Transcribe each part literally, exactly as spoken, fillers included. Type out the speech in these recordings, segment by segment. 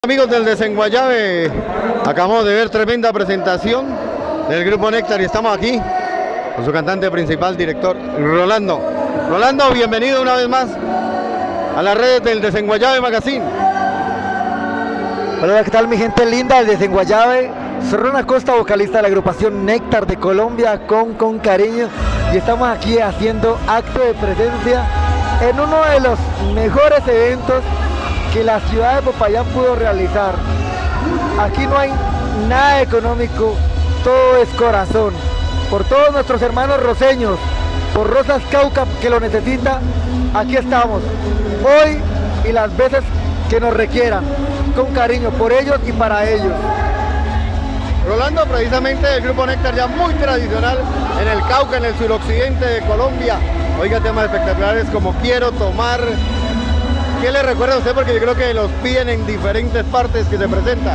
Amigos del Desenguayabe, acabamos de ver tremenda presentación del grupo Néctar y estamos aquí con su cantante principal, director Rolando. Rolando, bienvenido una vez más a las redes del Desenguayabe Magazine. Hola, ¿qué tal mi gente linda del Desenguayabe? Soy Ron Acosta, vocalista de la agrupación Néctar de Colombia, con, con cariño, y estamos aquí haciendo acto de presencia en uno de los mejores eventos que la ciudad de Popayán pudo realizar. Aquí no hay nada económico, todo es corazón. Por todos nuestros hermanos roceños, por Rosas Cauca que lo necesita, aquí estamos, hoy y las veces que nos requieran, con cariño, por ellos y para ellos. Rolando, precisamente el grupo Néctar, ya muy tradicional en el Cauca, en el suroccidente de Colombia. Oiga, temas espectaculares como Quiero Tomar. ¿Qué le recuerda a usted? Porque yo creo que los piden en diferentes partes que se presenta.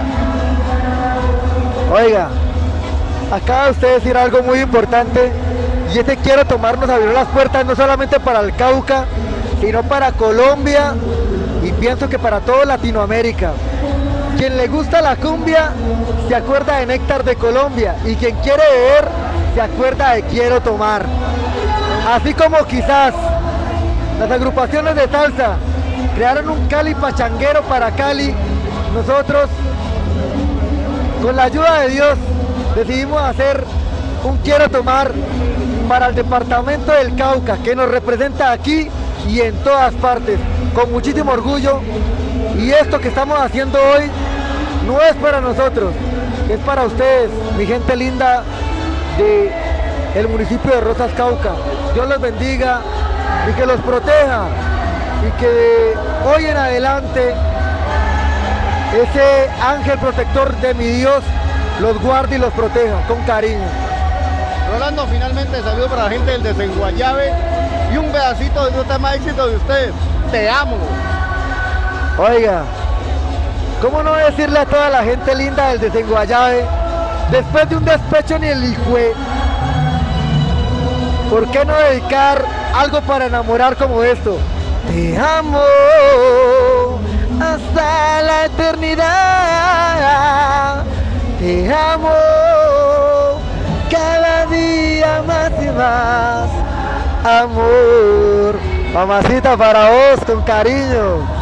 Oiga, acaba usted de decir algo muy importante, y este Quiero Tomar nos abrió las puertas no solamente para el Cauca, sino para Colombia, y pienso que para toda Latinoamérica. Quien le gusta la cumbia se acuerda de Néctar de Colombia, y quien quiere beber se acuerda de Quiero Tomar. Así como quizás las agrupaciones de salsa crearon un Cali pachanguero para Cali, nosotros, con la ayuda de Dios, decidimos hacer un Quiero Tomar para el departamento del Cauca, que nos representa aquí y en todas partes, con muchísimo orgullo. Y esto que estamos haciendo hoy no es para nosotros, es para ustedes, mi gente linda de el municipio de Rosas Cauca. Dios los bendiga y que los proteja, y que de hoy en adelante ese ángel protector de mi Dios los guarde y los proteja con cariño. Rolando, finalmente saludo para la gente del Desenguayabe y un pedacito de un tema de éxito de ustedes, Te Amo. Oiga, ¿cómo no decirle a toda la gente linda del Desenguayabe, después de un despecho ni el hijo, ¿por qué no dedicar algo para enamorar como esto? Te amo hasta la eternidad, te amo cada día más y más, amor. Mamacita, para vos, con cariño.